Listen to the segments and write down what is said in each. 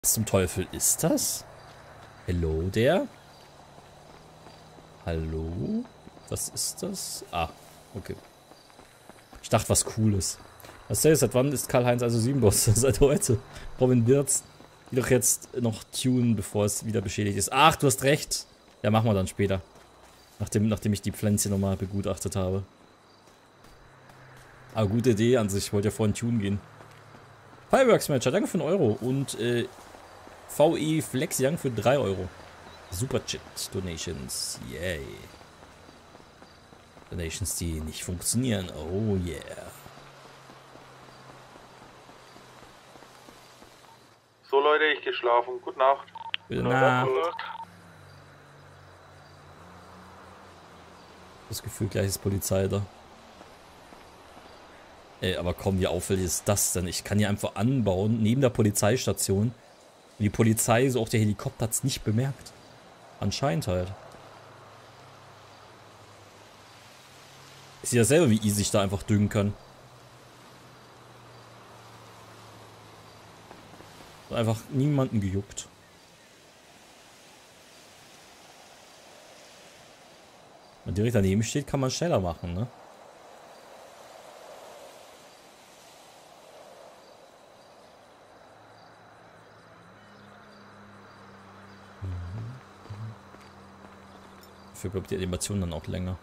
Was zum Teufel ist das? Hello there? Hallo? Was ist das? Ah, okay. Ich dachte, was Cooles. Was ist, seit wann ist Karl-Heinz also 7-Boss? Seit heute. Robin Wirtz, die doch jetzt noch tunen, bevor es wieder beschädigt ist. Ach, du hast recht. Ja, machen wir dann später. Nachdem ich die Pflänzchen nochmal begutachtet habe. Aber gute Idee an sich. Ich wollte ja vorhin tunen gehen. Fireworks Matcher, danke für 1 Euro. Und VE Flexi, danke für 3 Euro. Super Chat Donations. Yay. Donations, die nicht funktionieren. Oh yeah. So Leute, ich gehe schlafen. Gute Nacht. Gute Nacht. Das Gefühl, gleich ist Polizei da. Ey, aber komm, wie auffällig ist das denn? Ich kann hier einfach anbauen, neben der Polizeistation. Und die Polizei, so auch der Helikopter, hat es nicht bemerkt. Anscheinend halt. Ich sehe ja selber, wie easy ich da einfach düngen kann. Einfach niemanden gejuckt. Wenn man direkt daneben steht, kann man schneller machen, ne? Dafür bleibt die Animation dann auch länger.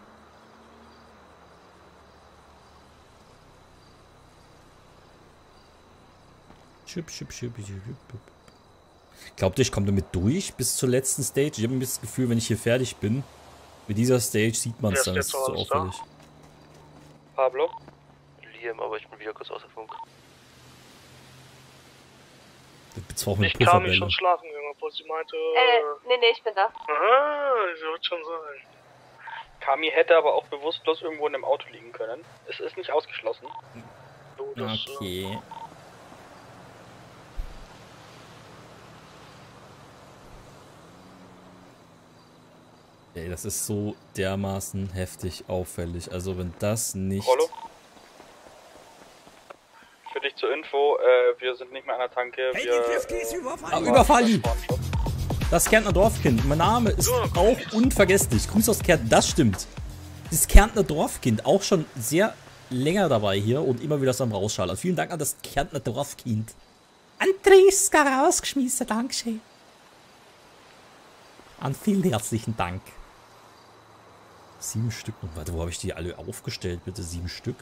Glaubt ihr, ich komme damit durch bis zur letzten Stage? Ich habe ein bisschen das Gefühl, wenn ich hier fertig bin, mit dieser Stage sieht man es dann, das ist so auffällig. Pablo? Liam, aber ich bin wieder kurz außer Funk. Ich kam nicht schon schlafen, obwohl sie meinte... Nee, ich bin da. Ah, sie wird schon sein. Kami hätte aber auch bewusstlos irgendwo in einem Auto liegen können. Es ist nicht ausgeschlossen. So, das, Okay. Ey, das ist so dermaßen heftig auffällig. Also wenn das nicht... Rollo? Für dich zur Info, wir sind nicht mehr an der Tanke, Überfalli! Das Kärntner Dorfkind. Mein Name ist auch unvergesslich. Grüß aus Kärnten, das stimmt. Das Kärntner Dorfkind, auch schon sehr länger dabei hier und immer wieder so am Rausschallern. Vielen Dank an das Kärntner Dorfkind. Andreska rausgeschmissen, Dankeschön. An vielen herzlichen Dank. 7 Stück. Und warte, wo habe ich die alle aufgestellt? Bitte 7 Stück.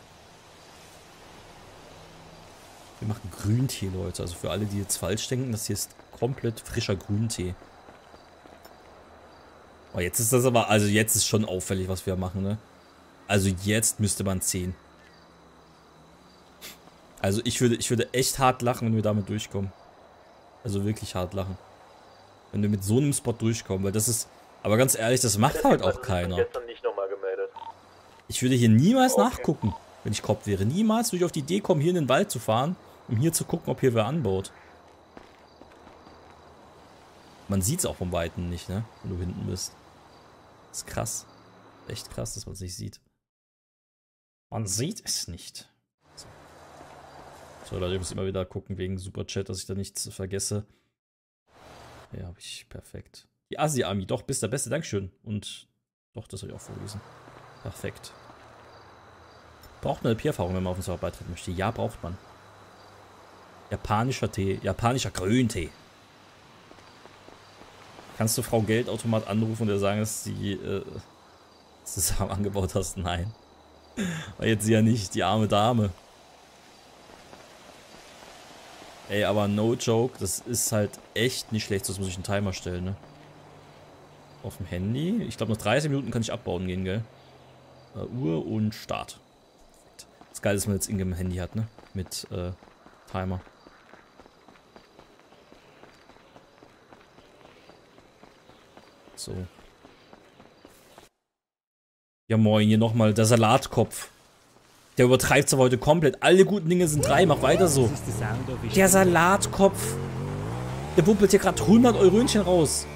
Wir machen Grüntee, Leute. Also für alle, die jetzt falsch denken, das hier ist komplett frischer Grüntee. Oh, jetzt ist das aber, also jetzt ist schon auffällig, was wir machen, ne? Also jetzt müsste man 10. Also ich würde echt hart lachen, wenn wir damit durchkommen. Also wirklich hart lachen. Wenn wir mit so einem Spot durchkommen, weil das ist, aber ganz ehrlich, das macht halt auch keiner. Ich würde hier niemals nachgucken, wenn ich Kopf wäre. Niemals würde ich auf die Idee kommen, hier in den Wald zu fahren, um hier zu gucken, ob hier wer anbaut. Man sieht es auch vom Weiten nicht, ne? Wenn du hinten bist. Das ist krass. Echt krass, dass man es nicht sieht. Man sieht es nicht. So, Leute, ich muss immer wieder gucken wegen Superchat, dass ich da nichts vergesse. Ja, habe ich. Perfekt. Die Asi-Army, doch, bist der Beste, Dankeschön. Und doch, das habe ich auch vorgelesen. Perfekt. Braucht man LP-Erfahrung, wenn man auf den Server beitreten möchte? Ja, braucht man. Japanischer Tee, japanischer Grüntee. Kannst du Frau Geldautomat anrufen und ihr sagen, dass sie zusammen angebaut hast? Nein. Weil jetzt sie ja nicht, die arme Dame. Ey, aber no joke, das ist halt echt nicht schlecht, das muss ich einen Timer stellen, ne? Auf dem Handy. Ich glaube, nach 30 Minuten kann ich abbauen gehen, gell? Uhr und Start. Das Geile ist, dass man jetzt Ingame Handy hat, ne? Mit Timer. So. Ja moin, hier nochmal der Salatkopf. Der übertreibt es aber heute komplett. Alle guten Dinge sind 3, mach weiter so. Der Salatkopf. Der wuppelt hier gerade 100 Eurönchen raus.